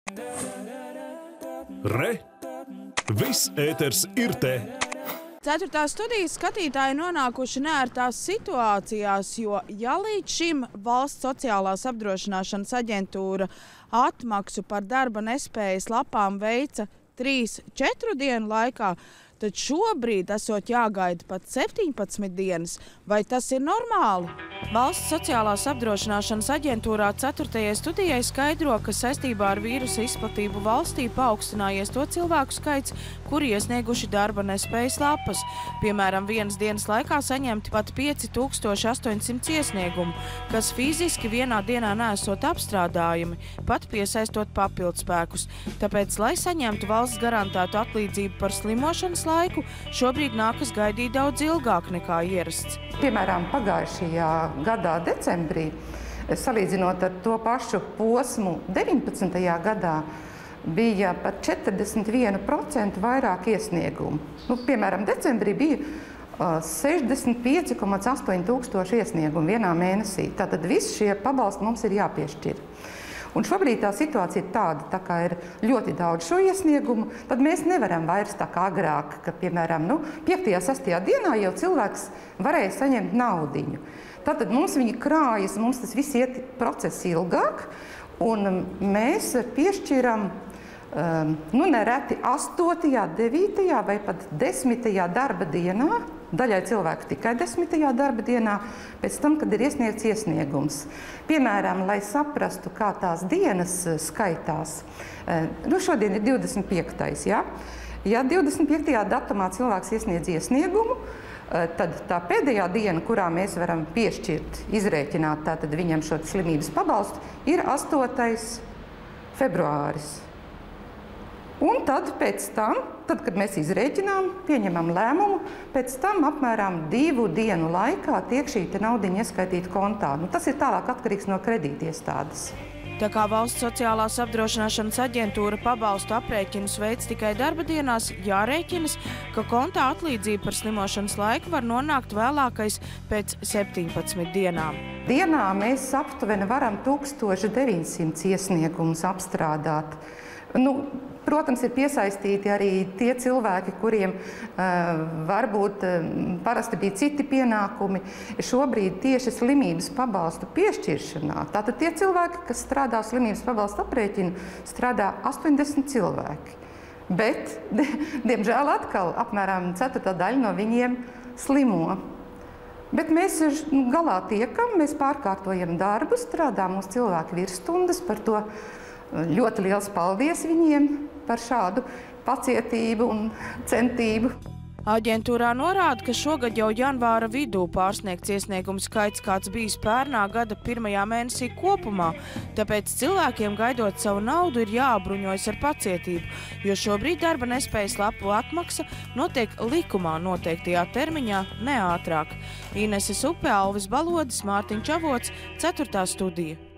Re! Viss ēters ir te! 4. studijas skatītāji nonākuši neērtās situācijās, jo ja līdz šim Valsts sociālās apdrošināšanas aģentūra atmaksu par darba nespējas lapām veica 3–4 dienu laikā, tad šobrīd esot jāgaida pat 17 dienas. Vai tas ir normāli? Valsts sociālās apdrošināšanas aģentūrā 4. studijai skaidro, ka saistībā ar vīrusa izplatību valstī paaugstinājies to cilvēku skaits, kuri iesnieguši darba nespējas lapas. Piemēram, vienas dienas laikā saņemti pat 5800 iesniegumu, kas fiziski vienā dienā neesot apstrādājumi, pat piesaistot papildspēkus. Tāpēc, lai saņemtu valsts garantētu atlīdzību par slimošanas laiku, šobrīd nākas gaidīt daudz ilgāk nekā ierasts. Piemēram, pagājušajā gadā decembrī, salīdzinot ar to pašu posmu 19. gadā, bija pat 41% vairāk iesniegumu. Piemēram, decembrī bija 65,8 tūkstoši iesniegumu vienā mēnesī. Tātad visi šie pabalsti mums ir jāpiešķir. Un šobrīd tā situācija ir tāda, tā kā ir ļoti daudz šo iesniegumu, tad mēs nevaram vairs tā kā agrāk, ka, piemēram, 5. 6. dienā jau cilvēks varēja saņemt naudiņu. Tātad mums viņi krājas, mums tas viss iet process ilgāk, un mēs piešķiram nereti 8., 9. vai pat 10. darba dienā, daļai cilvēku tikai 10. darba dienā, pēc tam, kad ir iesniegts iesniegums. Piemēram, lai saprastu, kā tās dienas skaitās, šodien ir 25. Ja? Ja 25. datumā cilvēks iesniedz iesniegumu, tad tā pēdējā diena, kurā mēs varam piešķirt, izrēķināt tātad viņam šo slimības pabalstu, ir 8. februāris. Un tad pēc tam, kad mēs izrēķinām, pieņemam lēmumu, pēc tam apmēram 2 dienu laikā tiek šī naudiņa ieskaitīta kontā. Tas ir tālāk atkarīgs no kredītiestādes. Tā kā Valsts sociālās apdrošināšanas aģentūra pabalstu aprēķinus veids tikai darba dienās, jārēķinas, ka kontā atlīdzība par slimošanas laiku var nonākt vēlākais pēc 17 dienām. Dienā mēs aptuveni varam 1900 iesniegumus apstrādāt. Protams, ir piesaistīti arī tie cilvēki, kuriem varbūt parasti bija citi pienākumi. Šobrīd tieši slimības pabalstu piešķiršanā, tātad tie cilvēki, kas strādā slimības pabalstu aprēķinu, strādā 80 cilvēki. Bet, diemžēl atkal, apmēram 1/4 daļa no viņiem slimo. Bet mēs galā tiekam, mēs pārkārtojam darbu, strādā mūsu cilvēki virsstundas, par to ļoti liels paldies viņiem par šādu pacietību un centību. Aģentūrā norāda, ka šogad jau janvāra vidū pārsniegts iesniegumu skaits, kāds bijis pērnā gada 1. mēnesī kopumā, tāpēc cilvēkiem gaidot savu naudu ir jāapbruņojas ar pacietību, jo šobrīd darba nespējas lapu atmaksa notiek likumā noteiktajā termiņā, ne ātrāk. Inese Supe, Alvis Balodis, Mārtiņš Avots, 4. studija.